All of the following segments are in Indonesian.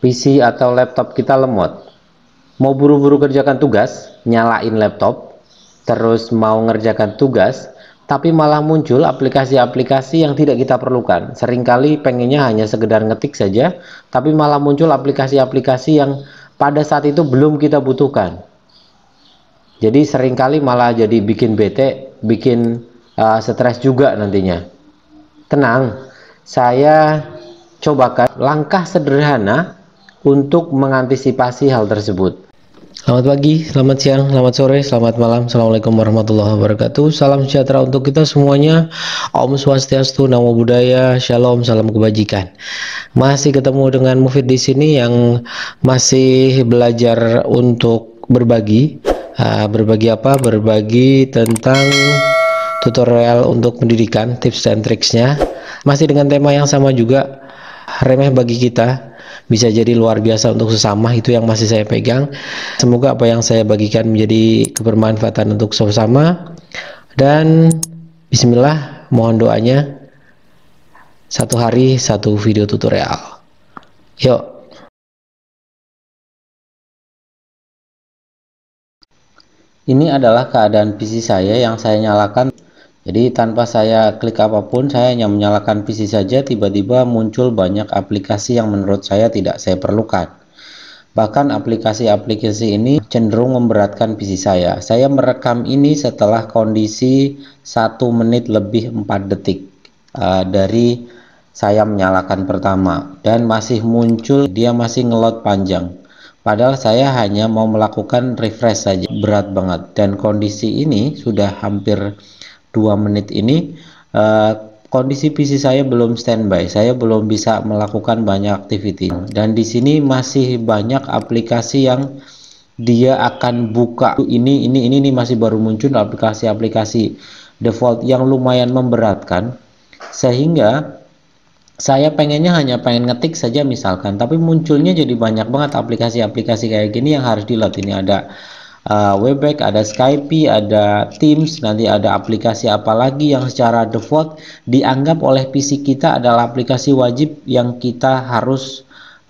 PC atau laptop kita lemot, mau buru-buru kerjakan tugas, nyalain laptop, terus mau ngerjakan tugas, tapi malah muncul aplikasi-aplikasi yang tidak kita perlukan. Seringkali pengennya hanya sekedar ngetik saja, tapi malah muncul aplikasi-aplikasi yang pada saat itu belum kita butuhkan. Jadi seringkali malah jadi bikin bete, bikin stres juga nantinya. Tenang, saya cobakan langkah sederhana untuk mengantisipasi hal tersebut. Selamat pagi, selamat siang, selamat sore, selamat malam. Assalamualaikum warahmatullahi wabarakatuh. Salam sejahtera untuk kita semuanya. Om Swastiastu, Namo Buddhaya, Shalom, salam kebajikan. Masih ketemu dengan Mufid di sini yang masih belajar untuk berbagi. Berbagi apa? Berbagi tentang tutorial untuk pendidikan, tips dan triksnya. Masih dengan tema yang sama juga, remeh bagi kita, bisa jadi luar biasa untuk sesama. Itu yang masih saya pegang. Semoga apa yang saya bagikan menjadi kebermanfaatan untuk sesama. Dan bismillah, mohon doanya. Satu hari satu video tutorial. Yuk. Ini adalah keadaan PC saya yang saya nyalakan. Jadi tanpa saya klik apapun, saya hanya menyalakan PC saja, tiba-tiba muncul banyak aplikasi yang menurut saya tidak saya perlukan. Bahkan aplikasi-aplikasi ini cenderung memberatkan PC saya. Saya merekam ini setelah kondisi 1 menit lebih 4 detik dari saya menyalakan pertama, dan masih muncul, dia masih ngelot panjang. Padahal saya hanya mau melakukan refresh saja. Berat banget. Dan kondisi ini sudah hampir 2 menit ini, kondisi PC saya belum standby, saya belum bisa melakukan banyak aktiviti. Dan di sini masih banyak aplikasi yang dia akan buka. Ini masih baru muncul aplikasi-aplikasi default yang lumayan memberatkan, sehingga saya pengennya hanya pengen ngetik saja misalkan, tapi munculnya jadi banyak banget aplikasi-aplikasi kayak gini yang harus di-load. Ini ada Webex, ada Skype, ada Teams, nanti ada aplikasi apa lagi yang secara default dianggap oleh PC kita adalah aplikasi wajib yang kita harus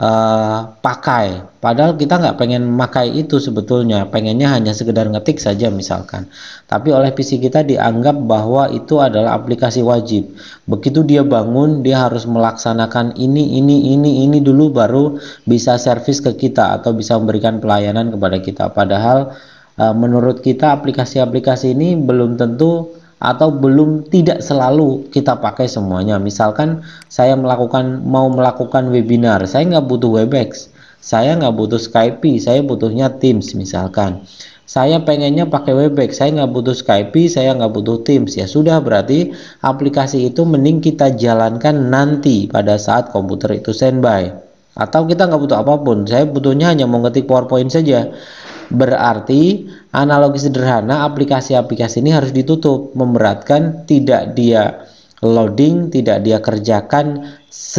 pakai. Padahal kita nggak pengen pakai itu sebetulnya, pengennya hanya sekedar ngetik saja misalkan. Tapi oleh PC kita dianggap bahwa itu adalah aplikasi wajib. Begitu dia bangun, dia harus melaksanakan ini dulu baru bisa servis ke kita atau bisa memberikan pelayanan kepada kita. Padahal menurut kita aplikasi-aplikasi ini belum tentu atau belum tidak selalu kita pakai semuanya. Misalkan saya mau melakukan webinar, saya nggak butuh Webex, saya nggak butuh Skype, saya butuhnya Teams misalkan. Saya pengennya pakai Webex, saya nggak butuh Skype, saya nggak butuh Teams. Ya sudah, berarti aplikasi itu mending kita jalankan nanti pada saat komputer itu standby. Atau kita nggak butuh apapun, saya butuhnya hanya mau ngetik PowerPoint saja. Berarti analogi sederhana, aplikasi-aplikasi ini harus ditutup, memberatkan, tidak dia loading, tidak dia kerjakan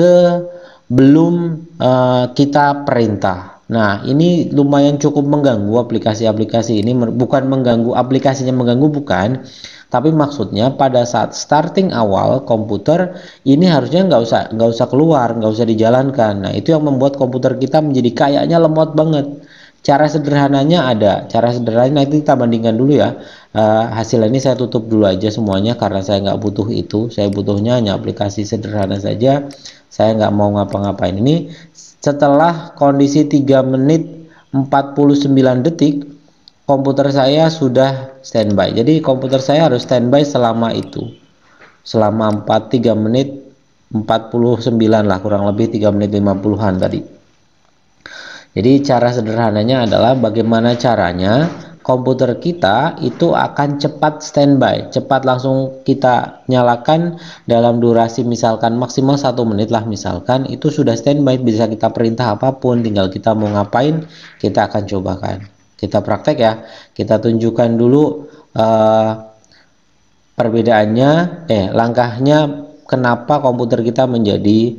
sebelum kita perintah. Nah, ini lumayan cukup mengganggu aplikasi-aplikasi ini. Bukan mengganggu aplikasinya, mengganggu bukan, tapi maksudnya pada saat starting awal komputer ini harusnya nggak usah keluar, nggak usah dijalankan. Nah, itu yang membuat komputer kita menjadi kayaknya lemot banget. Cara sederhananya ada, cara sederhananya nanti kita bandingkan dulu ya. Hasil ini saya tutup dulu aja semuanya karena saya nggak butuh itu. Saya butuhnya hanya aplikasi sederhana saja. Saya nggak mau ngapa-ngapain. Ini setelah kondisi 3 menit 49 detik, komputer saya sudah standby. Jadi komputer saya harus standby selama itu. Selama 3 menit 49 lah, kurang lebih 3 menit 50-an tadi. Jadi cara sederhananya adalah bagaimana caranya komputer kita itu akan cepat standby, cepat langsung kita nyalakan dalam durasi misalkan maksimal 1 menit lah misalkan, itu sudah standby, bisa kita perintah apapun, tinggal kita mau ngapain kita akan cobakan. Kita praktek ya, kita tunjukkan dulu perbedaannya, langkahnya kenapa komputer kita menjadi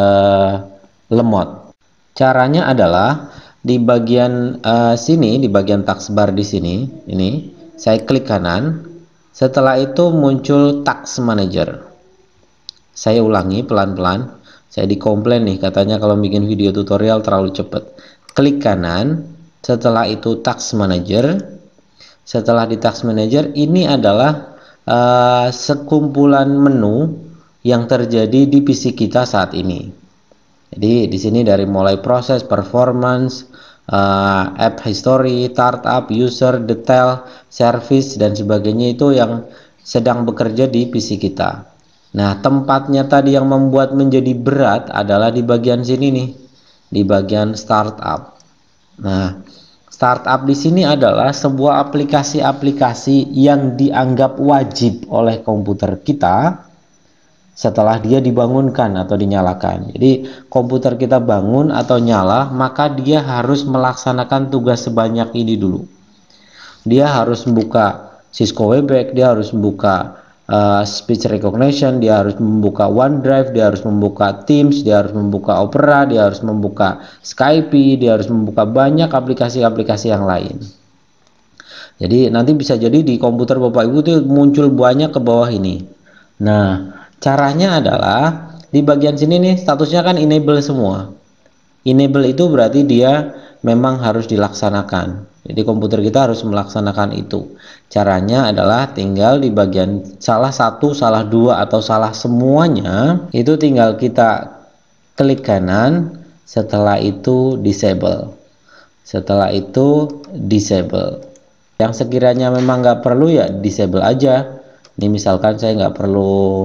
lemot. Caranya adalah di bagian sini, di bagian taskbar di sini, ini saya klik kanan. Setelah itu muncul task manager. Saya ulangi pelan-pelan. Saya dikomplain nih, katanya kalau bikin video tutorial terlalu cepat. Klik kanan, setelah itu Task Manager. Setelah di Task Manager, ini adalah sekumpulan menu yang terjadi di PC kita saat ini. Jadi di sini dari mulai proses, performance, app history, startup, user, detail, service dan sebagainya itu yang sedang bekerja di PC kita. Nah, tempatnya tadi yang membuat menjadi berat adalah di bagian sini nih, di bagian startup. Nah, startup di sini adalah sebuah aplikasi-aplikasi yang dianggap wajib oleh komputer kita setelah dia dibangunkan atau dinyalakan. Jadi komputer kita bangun atau nyala, maka dia harus melaksanakan tugas sebanyak ini dulu. Dia harus membuka Cisco Webex, dia harus membuka speech recognition, dia harus membuka OneDrive, dia harus membuka Teams, dia harus membuka Opera, dia harus membuka Skype, dia harus membuka banyak aplikasi-aplikasi yang lain. Jadi nanti bisa jadi di komputer Bapak Ibu itu muncul banyak ke bawah ini. Nah, caranya adalah di bagian sini nih statusnya kan enable semua. Enable itu berarti dia memang harus dilaksanakan. Jadi komputer kita harus melaksanakan itu. Caranya adalah tinggal di bagian salah satu, salah dua, atau salah semuanya. Itu tinggal kita klik kanan, setelah itu disable. Setelah itu disable. Yang sekiranya memang nggak perlu ya disable aja. Ini misalkan saya nggak perlu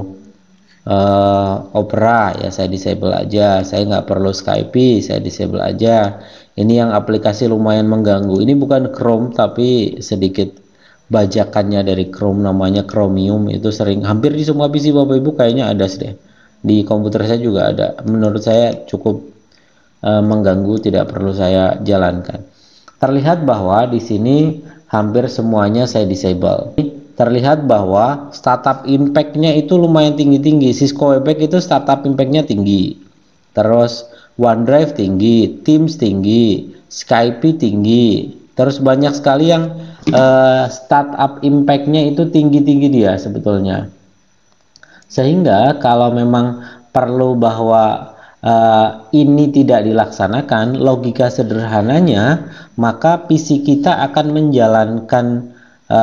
Opera ya, saya disable aja. Saya nggak perlu Skype, saya disable aja. Ini yang aplikasi lumayan mengganggu. Ini bukan Chrome tapi sedikit bajakannya dari Chrome, namanya Chromium. Itu sering hampir di semua PC Bapak Ibu kayaknya ada deh. Di komputer saya juga ada. Menurut saya cukup mengganggu, tidak perlu saya jalankan. Terlihat bahwa di sini hampir semuanya saya disable. Terlihat bahwa startup impact-nya itu lumayan tinggi-tinggi. Cisco Webex itu startup impact-nya tinggi. Terus OneDrive tinggi, Teams tinggi, Skype tinggi. Terus banyak sekali yang startup impact-nya itu tinggi-tinggi dia sebetulnya. Sehingga kalau memang perlu bahwa ini tidak dilaksanakan, logika sederhananya, maka PC kita akan menjalankan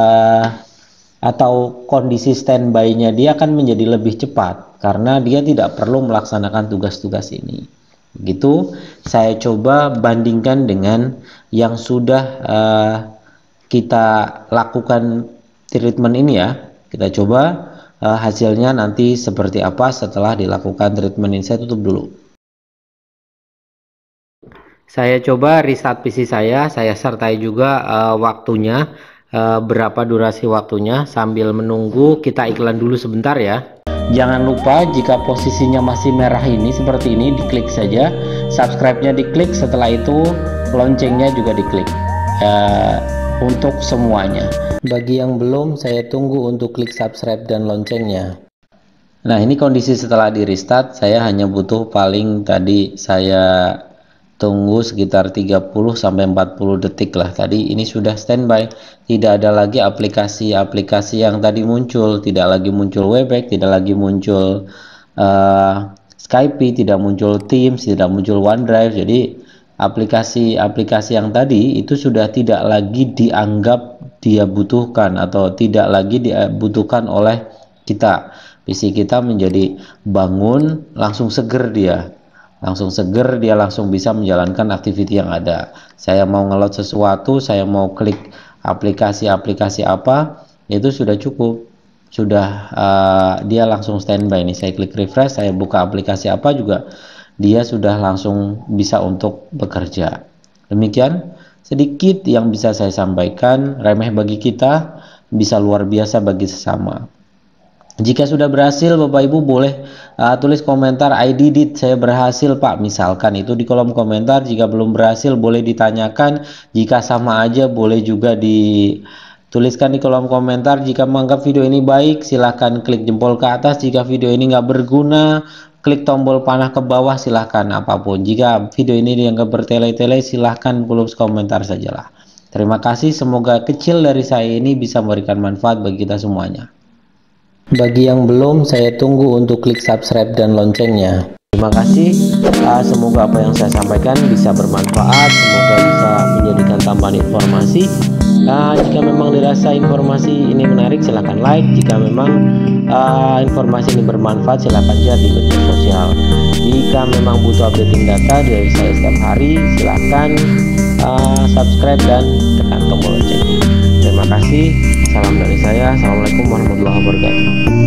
atau kondisi standby-nya dia akan menjadi lebih cepat karena dia tidak perlu melaksanakan tugas-tugas ini. Begitu saya coba bandingkan dengan yang sudah kita lakukan treatment ini ya. Kita coba hasilnya nanti seperti apa setelah dilakukan treatment ini. Saya tutup dulu. Saya coba restart PC saya sertai juga waktunya. Berapa durasi waktunya. Sambil menunggu kita iklan dulu sebentar ya. Jangan lupa jika posisinya masih merah ini seperti ini, diklik saja, subscribe-nya diklik, setelah itu loncengnya juga diklik untuk semuanya. Bagi yang belum, saya tunggu untuk klik subscribe dan loncengnya. Nah, ini kondisi setelah di restart. Saya hanya butuh paling tadi saya tunggu sekitar 30-40 detik lah. Tadi ini sudah standby, tidak ada lagi aplikasi-aplikasi yang tadi muncul, tidak lagi muncul Webex, tidak lagi muncul Skype, tidak muncul Teams, tidak muncul OneDrive. Jadi aplikasi-aplikasi yang tadi itu sudah tidak lagi dianggap dia butuhkan atau tidak lagi dibutuhkan oleh kita. PC kita menjadi bangun langsung seger dia. Langsung bisa menjalankan aktiviti yang ada. Saya mau ngeload sesuatu, saya mau klik aplikasi-aplikasi apa, itu sudah cukup. Sudah dia langsung standby nih. Saya klik refresh, saya buka aplikasi apa juga, dia sudah langsung bisa untuk bekerja. Demikian sedikit yang bisa saya sampaikan, remeh bagi kita, bisa luar biasa bagi sesama. Jika sudah berhasil, Bapak Ibu boleh tulis komentar I did it, saya berhasil Pak, misalkan itu di kolom komentar. Jika belum berhasil boleh ditanyakan, jika sama aja boleh juga dituliskan di kolom komentar. Jika menganggap video ini baik, silahkan klik jempol ke atas. Jika video ini nggak berguna, klik tombol panah ke bawah, silahkan apapun. Jika video ini dianggap bertele-tele, silahkan tulis komentar sajalah. Terima kasih, semoga kecil dari saya ini bisa memberikan manfaat bagi kita semuanya. Bagi yang belum, saya tunggu untuk klik subscribe dan loncengnya. Terima kasih, semoga apa yang saya sampaikan bisa bermanfaat, semoga bisa menjadikan tambahan informasi. Jika memang dirasa informasi ini menarik, silahkan like. Jika memang informasi ini bermanfaat, silahkan share di media sosial. Jika memang butuh updating data dari saya setiap hari, silahkan subscribe dan tekan tombol lonceng. Terima kasih, salam dari saya. Assalamualaikum warahmatullahi wabarakatuh.